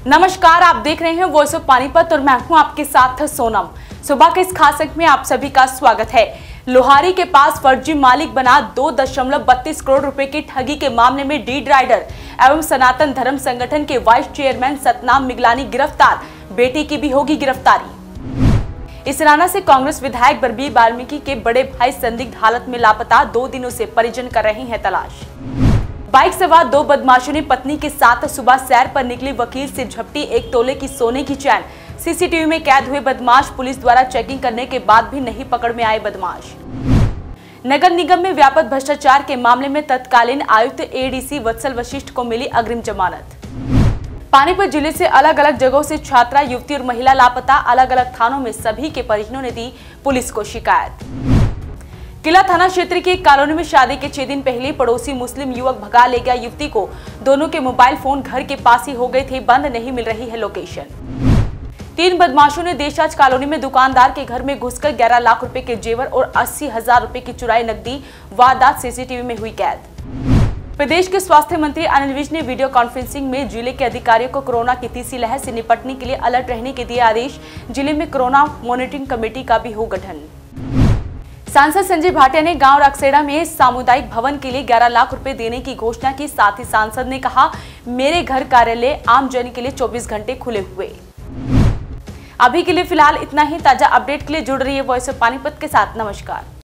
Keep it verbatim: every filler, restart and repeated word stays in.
नमस्कार, आप देख रहे हैं वॉइस ऑफ पानीपत और मैं हूं आपके साथ सोनम। सुबह के इस खास अंक में आप सभी का स्वागत है। लोहारी के पास फर्जी मालिक बना दो दशमलव बत्तीस करोड़ रुपए की ठगी के मामले में डीड राइडर एवं सनातन धर्म संगठन के वाइस चेयरमैन सतनाम मिगलानी गिरफ्तार, बेटी की भी होगी गिरफ्तारी। इसराना से कांग्रेस विधायक बलबीर वाल्मीकि के बड़े भाई संदिग्ध हालत में लापता, दो दिनों से परिजन कर रहे हैं तलाश। बाइक सवार दो बदमाशों ने पत्नी के साथ सुबह सैर पर निकली वकील से झपटी एक तोले की सोने की चैन। सीसीटीवी में कैद हुए बदमाश पुलिस द्वारा चेकिंग करने के बाद भी नहीं पकड़ में आए बदमाश। नगर निगम में व्यापक भ्रष्टाचार के मामले में तत्कालीन आयुक्त एडीसी वत्सल वशिष्ठ को मिली अग्रिम जमानत। पानीपत जिले से अलग अलग जगहों से छात्रा, युवती और महिला लापता, अलग अलग थानों में सभी के परिजनों ने दी पुलिस को शिकायत। किला थाना क्षेत्र की एक कॉलोनी में शादी के छह दिन पहले पड़ोसी मुस्लिम युवक भगा ले गया युवती को। दोनों के मोबाइल फोन घर के पास ही हो गए थे बंद, नहीं मिल रही है लोकेशन। तीन बदमाशों ने देशराज कॉलोनी में दुकानदार के घर में घुसकर ग्यारह लाख रुपए के जेवर और अस्सी हजार रुपए की चुराई नकदी, वारदात सीसीटीवी में हुई कैद। प्रदेश के स्वास्थ्य मंत्री अनिल विज ने वीडियो कॉन्फ्रेंसिंग में जिले के अधिकारियों को कोरोना की तीसरी लहर से निपटने के लिए अलर्ट रहने के दिए आदेश। जिले में कोरोना मॉनिटरिंग कमेटी का भी हो गठन। सांसद संजय भाटिया ने गांव रक्सेड़ा में सामुदायिक भवन के लिए ग्यारह लाख रुपए देने की घोषणा की। साथ ही सांसद ने कहा, मेरे घर कार्यालय आम जन के लिए चौबीस घंटे खुले हुए। अभी के लिए फिलहाल इतना ही। ताजा अपडेट के लिए जुड़ रही है वॉइस ऑफ पानीपत के साथ। नमस्कार।